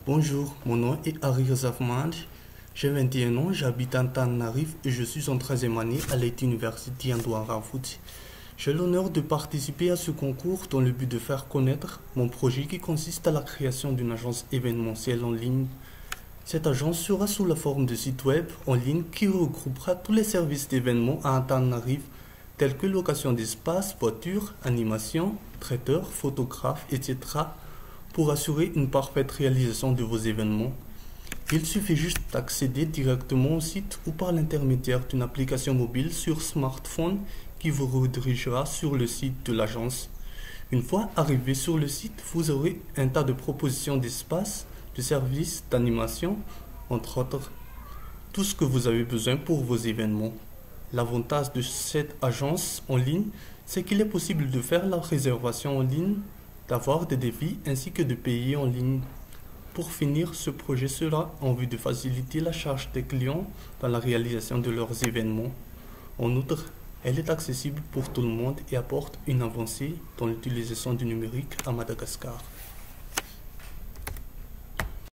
Bonjour, mon nom est Ari Zafmand. J'ai 21 ans, j'habite à Antananarivo et je suis en 13e année à l'IT University en Douarafoot. J'ai l'honneur de participer à ce concours dans le but de faire connaître mon projet qui consiste à la création d'une agence événementielle en ligne. Cette agence sera sous la forme de site web en ligne qui regroupera tous les services d'événements à Antananarivo, tels que location d'espace, voitures, animation, traiteurs, photographes, etc., pour assurer une parfaite réalisation de vos événements. Il suffit juste d'accéder directement au site ou par l'intermédiaire d'une application mobile sur smartphone qui vous redirigera sur le site de l'agence. Une fois arrivé sur le site, vous aurez un tas de propositions d'espace, de services, d'animation, entre autres. Tout ce que vous avez besoin pour vos événements. L'avantage de cette agence en ligne, c'est qu'il est possible de faire la réservation en ligne, d'avoir des devis ainsi que de payer en ligne. Pour finir, ce projet sera en vue de faciliter la charge des clients dans la réalisation de leurs événements. En outre, elle est accessible pour tout le monde et apporte une avancée dans l'utilisation du numérique à Madagascar.